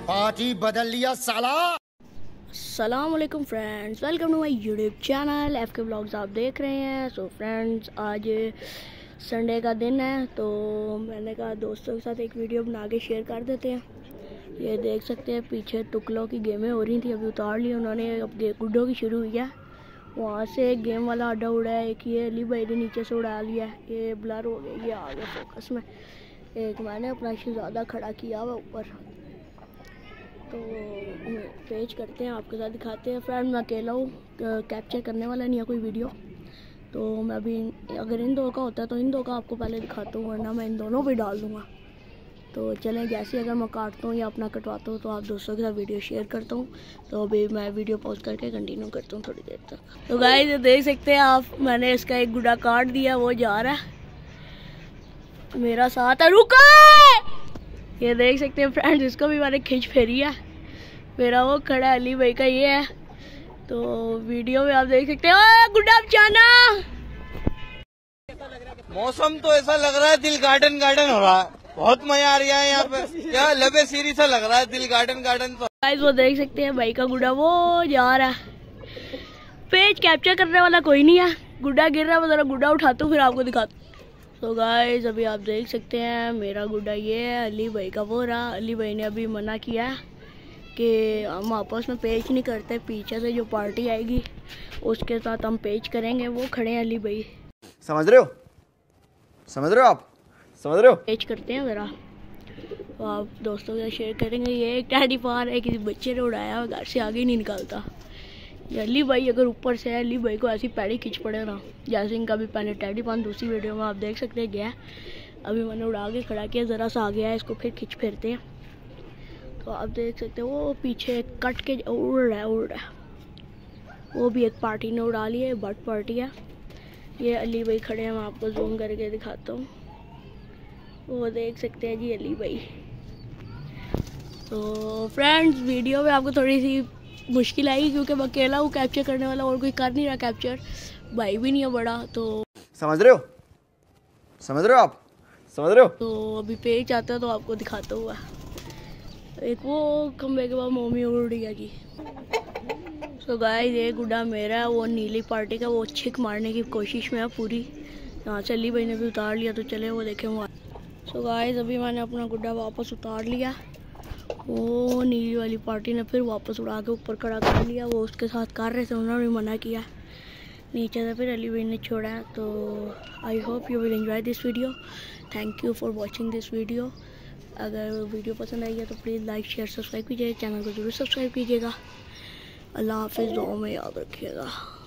Party बदल लिया साला। अस्सलाम वालेकुम friends, welcome to my YouTube channel FK vlogs आप देख रहे हैं। सो फ्रेंड्स, आज संडे का दिन है तो मैंने कहा दोस्तों के साथ एक वीडियो बना के शेयर कर देते हैं। ये देख सकते हैं पीछे टुकलों की गेमें हो रही थी, अभी उतार ली उन्होंने। अब गुड्डों की शुरू हुई है। वहाँ से एक गेम वाला अड्डा उड़ा है, एक ये अली भाई ने नीचे से उड़ा लिया है, ये ब्लर हो गया, ये आ गया फोकस में। एक मैंने अपना शहजादा खड़ा किया हुआ ऊपर। तो पेज करते हैं, आपके साथ दिखाते हैं। फ्रेंड मैं अकेला हूँ, कैप्चर करने वाला नहीं है कोई वीडियो। तो मैं अभी अगर इन दो का होता है तो इन दो का आपको पहले दिखाता हूँ, वरना मैं इन दोनों पे डाल दूँगा। तो चलें, जैसे अगर मैं काटता हूँ या अपना कटवाता हूँ तो आप दोस्तों के साथ वीडियो शेयर करता हूँ। तो अभी मैं वीडियो पॉज करके कंटिन्यू करता हूँ थोड़ी देर तक। तो गाइस देख सकते हैं आप, मैंने इसका एक गुड्डा काट दिया, वो जा रहा है मेरा साथ है। रुका, ये देख सकते हैं फ्रेंड्स, इसको भी मैंने खींच फेरी है। मेरा वो खड़ा अली भाई का ये है। तो वीडियो में आप देख सकते हैं गुड्डा बचाना। मौसम तो ऐसा लग रहा है दिल गार्डन गार्डन हो रहा है, बहुत मजा आ रहा है यहाँ पे। क्या लबे सीरी सा लग रहा है, दिल गार्डन गार्डन। तो गाइस वो देख सकते हैं भाई का गुड्डा वो जा रहा है। पेज कैप्चर करने वाला कोई नहीं है, गुड्डा गिर रहा है, मैं जरा गुड्डा उठाता हूँ फिर आपको दिखाता हूँ। तो गाइस अभी आप देख सकते हैं मेरा गुड्डा ये है, अली भाई का वो रहा। अली भाई ने अभी मना किया है कि हम आपस में पेच नहीं करते, पीछे से जो पार्टी आएगी उसके साथ हम पेच करेंगे। वो खड़े हैं अली भाई, समझ रहे हो, समझ रहे हो आप, समझ रहे हो। पेच करते हैं ज़रा, तो आप दोस्तों के साथ शेयर करेंगे। ये एक टैडी फार है, किसी बच्चे ने उड़ाया, घर से आगे ही नहीं निकालता। ये अली भाई अगर ऊपर से है, अली भाई को ऐसी पैड़ी खींच पड़े ना, जैसे इनका भी पहले टैडी पान दूसरी वीडियो में आप देख सकते हैं गया। अभी मैंने उड़ा के खड़ा किया, ज़रा सा आ गया है, इसको फिर खींच फेरते हैं। तो आप देख सकते हैं वो पीछे कट के उड़ रहा है। वो भी एक पार्टी ने उड़ा लिया, बर्ड पार्टी है। ये अली भाई खड़े हैं, मैं आपको जूम करके दिखाता हूँ। वो देख सकते हैं जी अली भाई। तो फ्रेंड्स वीडियो में आपको थोड़ी सी मुश्किल आई क्योंकि मैं अकेला हूँ कैप्चर करने वाला, और कोई कर नहीं रहा कैप्चर, भाई भी नहीं है बड़ा। तो समझ रहे हो, समझ रहे हो आप, समझ रहे हो। तो अभी पेज आता है तो आपको दिखाता हुआ। एक वो खंबे के बाद मोमी उड़ गया जी। तो गाइस ये गुड्डा मेरा है, वो नीली पार्टी का, वो छिक मारने की कोशिश में है पूरी। यहाँ से अली भाई ने भी उतार लिया, तो चले वो देखें वो। तो गाइस अभी मैंने अपना गुड्डा वापस उतार लिया। वो नीली वाली पार्टी ने फिर वापस उड़ा के ऊपर खड़ा कर लिया। वो उसके साथ कर रहे थे, उन्होंने भी मना किया, नीचे से फिर अली भाई ने छोड़ा है। तो I hope you will enjoy this video. Thank you for watching this video. अगर वीडियो पसंद आई है तो प्लीज़ लाइक शेयर सब्सक्राइब कीजिए, चैनल को जरूर सब्सक्राइब कीजिएगा। अल्लाह हाफिज़, दुआ में याद रखिएगा।